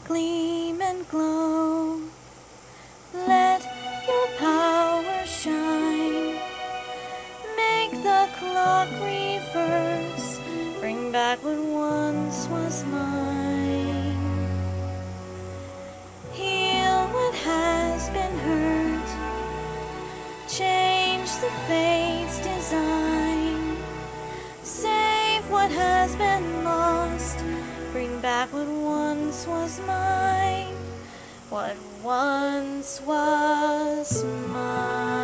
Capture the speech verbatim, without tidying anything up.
gleam and glow. Let your power shine. Make the clock reverse. Bring back what once was mine. Heal what has been hurt. Change the fate's design. Save what has been lost. Bring back what once was mine. What once was mine.